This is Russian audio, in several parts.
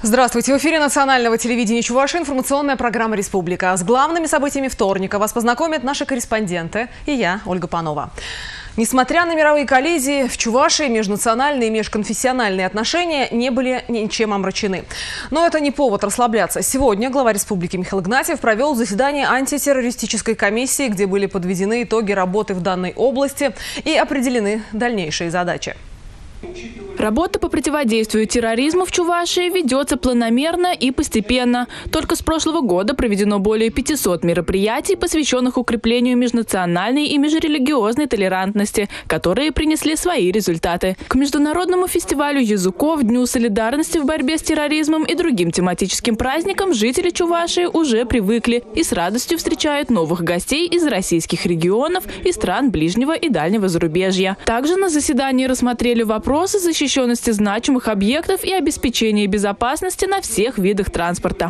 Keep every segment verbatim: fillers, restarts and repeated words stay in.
Здравствуйте! В эфире национального телевидения Чувашии информационная программа «Республика». С главными событиями вторника вас познакомят наши корреспонденты и я, Ольга Панова. Несмотря на мировые коллизии, в Чувашии межнациональные и межконфессиональные отношения не были ничем омрачены. Но это не повод расслабляться. Сегодня глава республики Михаил Игнатьев провел заседание антитеррористической комиссии, где были подведены итоги работы в данной области и определены дальнейшие задачи. Работа по противодействию терроризму в Чувашии ведется планомерно и постепенно. Только с прошлого года проведено более пятисот мероприятий, посвященных укреплению межнациональной и межрелигиозной толерантности, которые принесли свои результаты. К международному фестивалю языков, Дню солидарности в борьбе с терроризмом и другим тематическим праздникам жители Чувашии уже привыкли и с радостью встречают новых гостей из российских регионов и стран ближнего и дальнего зарубежья. Также на заседании рассмотрели вопросы защищенности значимых объектов и обеспечения безопасности на всех видах транспорта.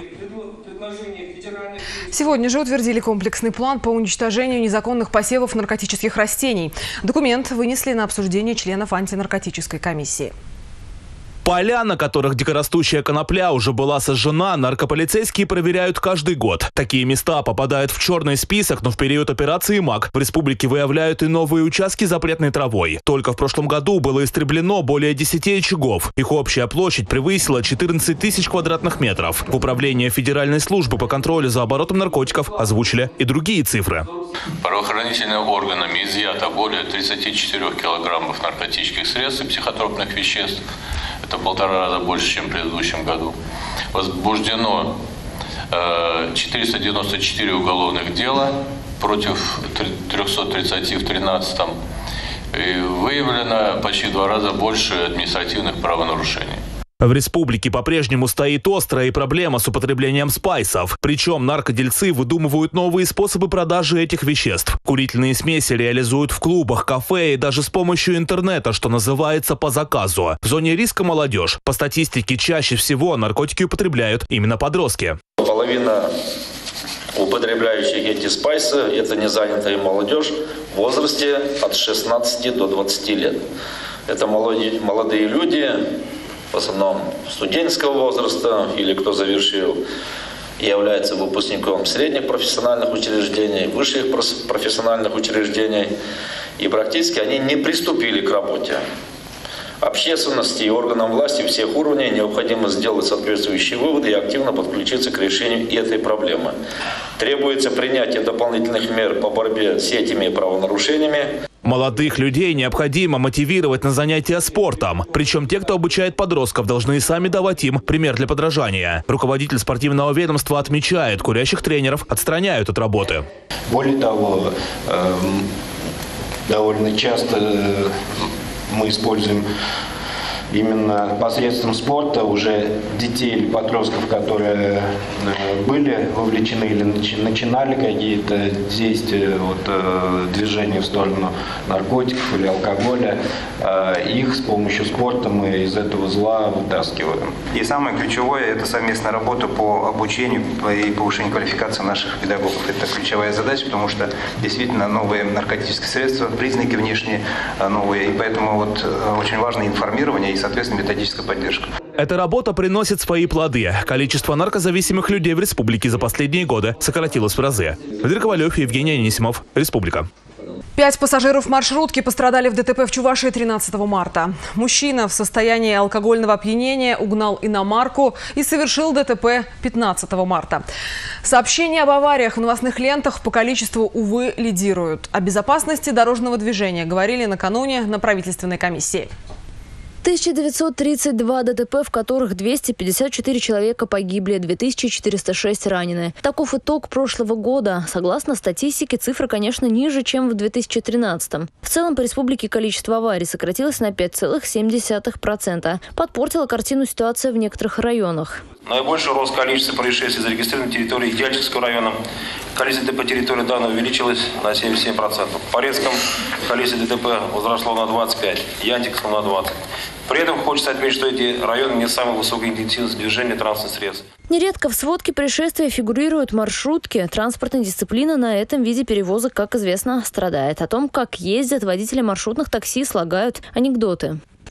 Сегодня же утвердили комплексный план по уничтожению незаконных посевов наркотических растений. Документ вынесли на обсуждение членов антинаркотической комиссии. Поля, на которых дикорастущая конопля уже была сожжена, наркополицейские проверяют каждый год. Такие места попадают в черный список, но в период операции МАК в республике выявляют и новые участки запретной травой. Только в прошлом году было истреблено более десяти очагов. Их общая площадь превысила четырнадцать тысяч квадратных метров. В управлении Федеральной службы по контролю за оборотом наркотиков озвучили и другие цифры. Правоохранительными органами изъято более тридцати четырёх килограммов наркотических средств и психотропных веществ. Это в полтора раза больше, чем в предыдущем году. Возбуждено э, четыреста девяносто четыре уголовных дела против трёхсот тридцати в тринадцатом. И выявлено почти в два раза больше административных правонарушений. В республике по-прежнему стоит острая проблема с употреблением спайсов. Причем наркодельцы выдумывают новые способы продажи этих веществ. Курительные смеси реализуют в клубах, кафе и даже с помощью интернета, что называется по заказу. В зоне риска молодежь. По статистике, чаще всего наркотики употребляют именно подростки. Половина употребляющих эти спайсы – это незанятая молодежь в возрасте от шестнадцати до двадцати лет. Это молодые люди, в основном студенческого возраста, или кто завершил и является выпускником средних профессиональных учреждений, высших профессиональных учреждений. И практически они не приступили к работе. Общественности и органам власти всех уровней необходимо сделать соответствующие выводы и активно подключиться к решению этой проблемы. Требуется принятие дополнительных мер по борьбе с этими правонарушениями. Молодых людей необходимо мотивировать на занятия спортом. Причем те, кто обучает подростков, должны и сами давать им пример для подражания. Руководитель спортивного ведомства отмечает, курящих тренеров отстраняют от работы. Более того, э, довольно часто э, мы используем именно посредством спорта уже детей или подростков, которые были вовлечены или начинали какие-то действия, вот, движения в сторону наркотиков или алкоголя, их с помощью спорта мы из этого зла вытаскиваем. И самое ключевое – это совместная работа по обучению и повышению квалификации наших педагогов. Это ключевая задача, потому что действительно новые наркотические средства, признаки внешние новые, и поэтому вот очень важно информирование и, соответственно, методическая поддержка. Эта работа приносит свои плоды. Количество наркозависимых людей в республике за последние годы сократилось в разы. Владимир Ковалев, Евгений Анисимов, Республика. Пять пассажиров маршрутки пострадали в ДТП в Чувашии тринадцатого марта. Мужчина в состоянии алкогольного опьянения угнал иномарку и совершил ДТП пятнадцатого марта. Сообщения об авариях в новостных лентах по количеству, увы, лидируют. О безопасности дорожного движения говорили накануне на правительственной комиссии. тысяча девятьсот тридцать два ДТП, в которых двести пятьдесят четыре человека погибли, две тысячи четыреста шесть ранены. Таков итог прошлого года. Согласно статистике, цифры, конечно, ниже, чем в две тысячи тринадцатом. В целом по республике количество аварий сократилось на пять целых семь десятых процента. Подпортила картину ситуация в некоторых районах. Наибольший рост количества происшествий зарегистрировано на территории Яльчинского района. Количество ДТП по территории данного увеличилось на семьдесят семь процентов. В Порецком количество ДТП возросло на двадцать пять процентов, Янтикском на двадцать процентов. При этом хочется отметить, что эти районы не самой высокой интенсивности движения транспортных средств. Нередко в сводке происшествия фигурируют маршрутки. Транспортная дисциплина на этом виде перевозок, как известно, страдает. О том, как ездят водители маршрутных такси, слагают анекдоты.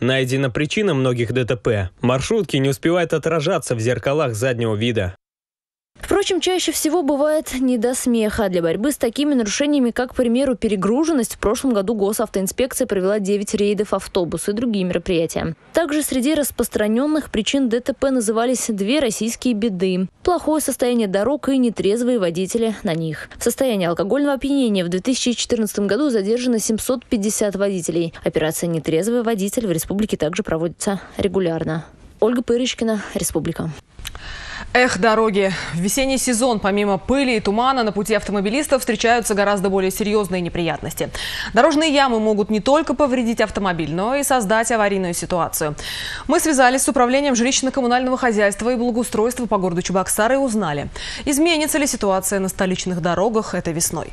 Найдена причина многих ДТП. Маршрутки не успевают отражаться в зеркалах заднего вида. Впрочем, чаще всего бывает не до смеха. Для борьбы с такими нарушениями, как, к примеру, перегруженность, в прошлом году госавтоинспекция провела девять рейдов автобуса и другие мероприятия. Также среди распространенных причин ДТП назывались две российские беды: плохое состояние дорог и нетрезвые водители на них. В состоянии алкогольного опьянения в две тысячи четырнадцатом году задержано семьсот пятьдесят водителей. Операция «Нетрезвый водитель» в республике также проводится регулярно. Ольга Пырочкина, Республика. Эх, дороги. В весенний сезон помимо пыли и тумана на пути автомобилистов встречаются гораздо более серьезные неприятности. Дорожные ямы могут не только повредить автомобиль, но и создать аварийную ситуацию. Мы связались с управлением жилищно-коммунального хозяйства и благоустройства по городу Чебоксары и узнали, изменится ли ситуация на столичных дорогах этой весной.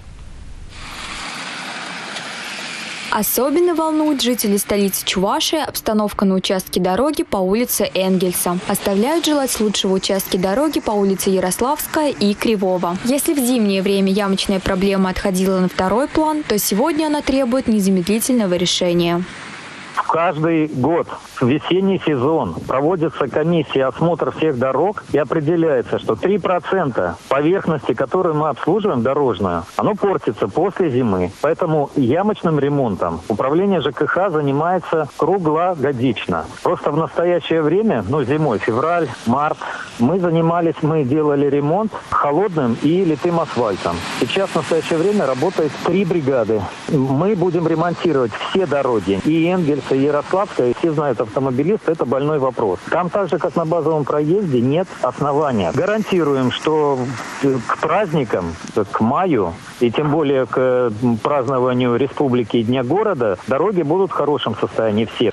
Особенно волнует жителей столицы Чувашии обстановка на участке дороги по улице Энгельса. Оставляют желать лучшего участки дороги по улице Ярославская и Кривого. Если в зимнее время ямочная проблема отходила на второй план, то сегодня она требует незамедлительного решения. Каждый год в весенний сезон проводится комиссия осмотра всех дорог и определяется, что три процента поверхности, которую мы обслуживаем, дорожную, оно портится после зимы. Поэтому ямочным ремонтом управление ЖКХ занимается круглогодично. Просто в настоящее время, ну зимой, февраль, март, мы занимались, мы делали ремонт холодным и литым асфальтом. Сейчас в настоящее время работает три бригады. Мы будем ремонтировать все дороги, и Энгельса, и Ярославская. Все знают, автомобилисты, это больной вопрос. Там так же, как на базовом проезде, нет основания. Гарантируем, что к праздникам, к маю и тем более к празднованию республики и Дня города дороги будут в хорошем состоянии все.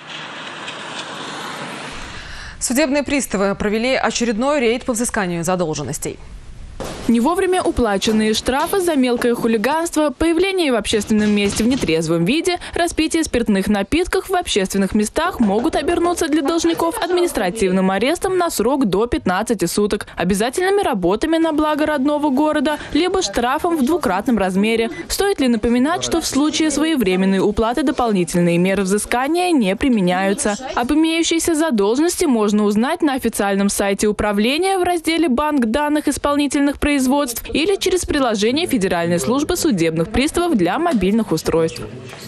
Судебные приставы провели очередной рейд по взысканию задолженностей. Не вовремя уплаченные штрафы за мелкое хулиганство, появление в общественном месте в нетрезвом виде, распитие спиртных напитков в общественных местах могут обернуться для должников административным арестом на срок до пятнадцати суток, обязательными работами на благо родного города, либо штрафом в двукратном размере. Стоит ли напоминать, что в случае своевременной уплаты дополнительные меры взыскания не применяются? Об имеющейся задолженности можно узнать на официальном сайте управления в разделе «Банк данных исполнительных производств» или через приложение Федеральной службы судебных приставов для мобильных устройств.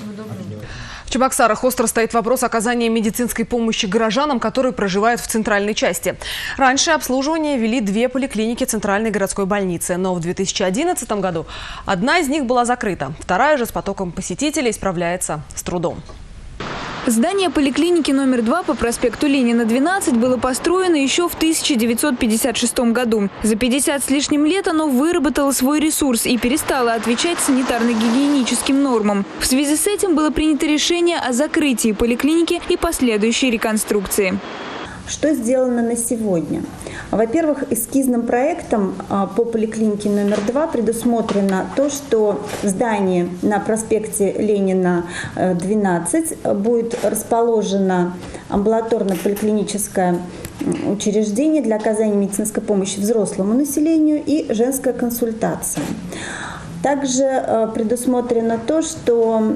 В Чебоксарах остро стоит вопрос оказания медицинской помощи горожанам, которые проживают в центральной части. Раньше обслуживание вели две поликлиники Центральной городской больницы, но в две тысячи одиннадцатом году одна из них была закрыта. Вторая же с потоком посетителей справляется с трудом. Здание поликлиники номер два по проспекту Ленина, двенадцать, было построено еще в тысяча девятьсот пятьдесят шестом году. За пятьдесят с лишним лет оно выработало свой ресурс и перестало отвечать санитарно-гигиеническим нормам. В связи с этим было принято решение о закрытии поликлиники и последующей реконструкции. Что сделано на сегодня? Во-первых, эскизным проектом по поликлинике номер два предусмотрено то, что в здании на проспекте Ленина двенадцать будет расположено амбулаторно-поликлиническое учреждение для оказания медицинской помощи взрослому населению и женская консультация. Также предусмотрено то, что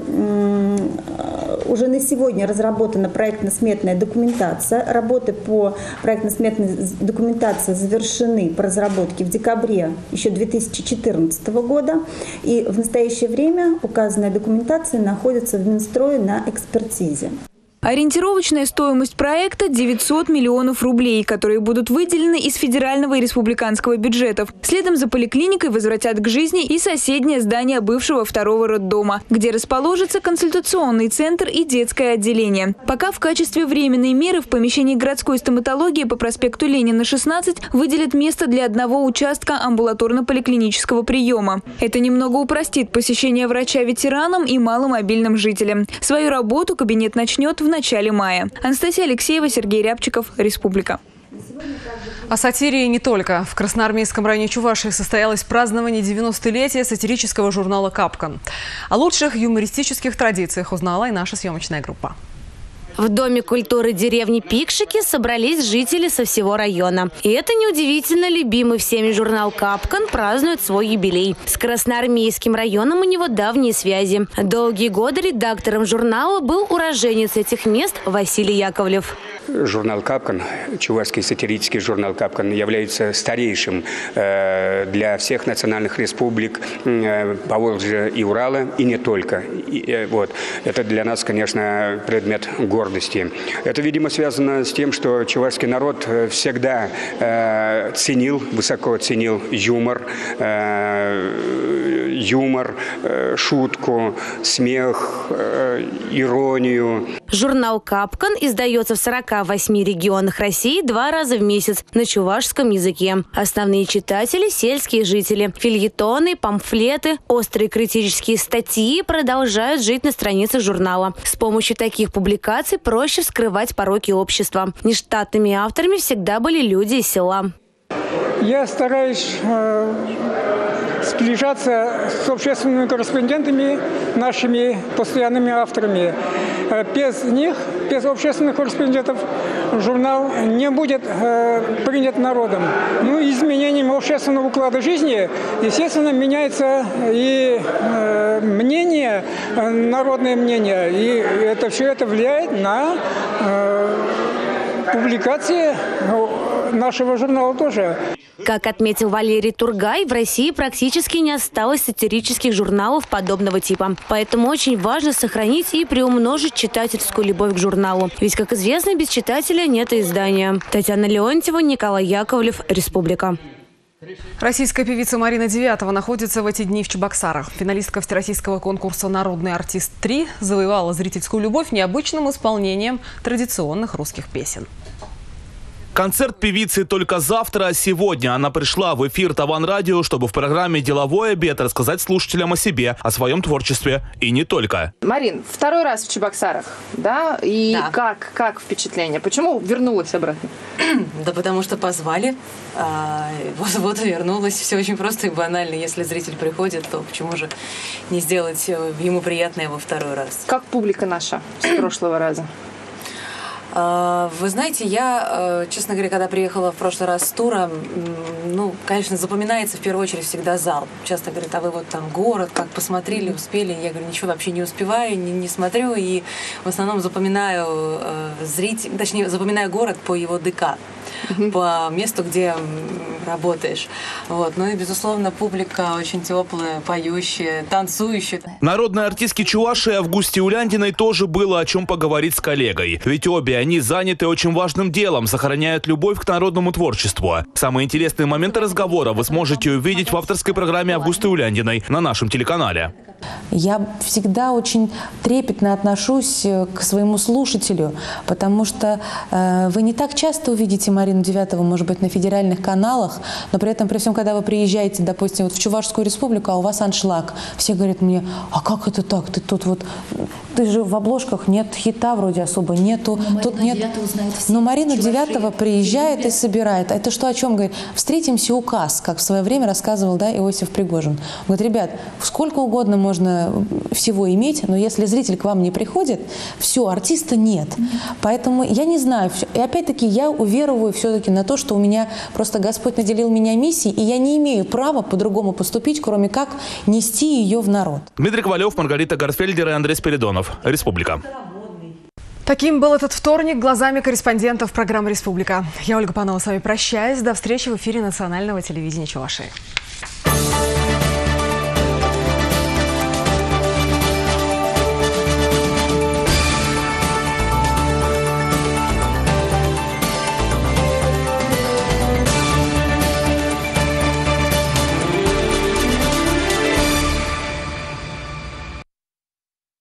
уже на сегодня разработана проектно-сметная документация. Работы по проектно-сметной документации завершены по разработке в декабре еще две тысячи четырнадцатого года. И в настоящее время указанная документация находится в Минстрое на экспертизе. Ориентировочная стоимость проекта – девятьсот миллионов рублей, которые будут выделены из федерального и республиканского бюджетов. Следом за поликлиникой возвратят к жизни и соседнее здание бывшего второго роддома, где расположится консультационный центр и детское отделение. Пока в качестве временной меры в помещении городской стоматологии по проспекту Ленина, шестнадцать выделят место для одного участка амбулаторно-поликлинического приема. Это немного упростит посещение врача ветеранам и маломобильным жителям. Свою работу кабинет начнет в начале мая. Анастасия Алексеева, Сергей Рябчиков, Республика. О сатире не только. В Красноармейском районе Чувашии состоялось празднование девяностолетия сатирического журнала «Капкан». О лучших юмористических традициях узнала и наша съемочная группа. В Доме культуры деревни Пикшики собрались жители со всего района. И это неудивительно, любимый всеми журнал «Капкан» празднует свой юбилей. С Красноармейским районом у него давние связи. Долгие годы редактором журнала был уроженец этих мест Василий Яковлев. Журнал «Капкан», чувашский сатирический журнал «Капкан», является старейшим э, для всех национальных республик э, Поволжья и Урала, и не только. И, э, вот. Это для нас, конечно, предмет гордости. Это, видимо, связано с тем, что чувашский народ всегда э, ценил, высоко ценил юмор, э, юмор, э, шутку, смех, э, иронию. Журнал «Капкан» издается в сорока восьми регионах России два раза в месяц на чувашском языке. Основные читатели – сельские жители. Фельетоны, памфлеты, острые критические статьи продолжают жить на страницах журнала. С помощью таких публикаций проще вскрывать пороки общества. Нештатными авторами всегда были люди из села. Я стараюсь э, сближаться с общественными корреспондентами, нашими постоянными авторами. Без них, без общественных корреспондентов, журнал не будет э, принят народом. Ну, изменением общественного уклада жизни, естественно, меняется и э, мнение, э, народное мнение. И это все это влияет на э, публикации нашего журнала тоже. Как отметил Валерий Тургай, в России практически не осталось сатирических журналов подобного типа. Поэтому очень важно сохранить и приумножить читательскую любовь к журналу. Ведь, как известно, без читателя нет и издания. Татьяна Леонтьева, Николай Яковлев, Республика. Российская певица Марина Девятова находится в эти дни в Чебоксарах. Финалистка всероссийского конкурса «Народный артист-три» завоевала зрительскую любовь необычным исполнением традиционных русских песен. Концерт певицы только завтра, а сегодня она пришла в эфир Таван-радио, чтобы в программе «Деловой обед» рассказать слушателям о себе, о своем творчестве и не только. Марин, второй раз в Чебоксарах, да? И да. Как, как впечатление? Почему вернулась обратно? Да потому что позвали. А, вот, вот вернулась. Все очень просто и банально. Если зритель приходит, то почему же не сделать ему приятное во второй раз? Как публика наша с прошлого раза? Вы знаете, я, честно говоря, когда приехала в прошлый раз с тура, ну, конечно, запоминается в первую очередь всегда зал. Часто говорят, а вы вот там город, как посмотрели, успели? Я говорю, ничего вообще не успеваю, не, не смотрю, и в основном запоминаю э, зритель, точнее, запоминаю город по его ДК, по месту, где работаешь. Вот. Ну и, безусловно, публика очень теплая, поющая, танцующая. Народной артистке Чувашии Августе Уляндиной тоже было о чем поговорить с коллегой. Ведь обе они заняты очень важным делом, сохраняют любовь к народному творчеству. Самые интересные моменты разговора вы сможете увидеть в авторской программе Августы Уляндиной на нашем телеканале. Я всегда очень трепетно отношусь к своему слушателю, потому что э, вы не так часто увидите Марину Девятову, может быть, на федеральных каналах, но при этом, при всем, когда вы приезжаете, допустим, вот в Чувашскую республику, а у вас аншлаг, все говорят мне, а как это так, ты тут вот, ты же в обложках нет хита вроде особо, нету, но тут нет. Но Марина Девятова приезжает и собирает. Это что, о чем говорит? Встретимся указ, как в свое время рассказывал, да, Иосиф Пригожин. Он говорит, ребят, сколько угодно можно можно всего иметь, но если зритель к вам не приходит, все, артиста нет. Поэтому я не знаю. И опять-таки я уверовую все-таки на то, что у меня просто Господь наделил меня миссией, и я не имею права по-другому поступить, кроме как нести ее в народ. Дмитрий Ковалев, Маргарита Гарфельдер и Андрей Спиридонов. Республика. Таким был этот вторник глазами корреспондентов программы «Республика». Я, Ольга Панова, с вами прощаюсь. До встречи в эфире национального телевидения Чувашии.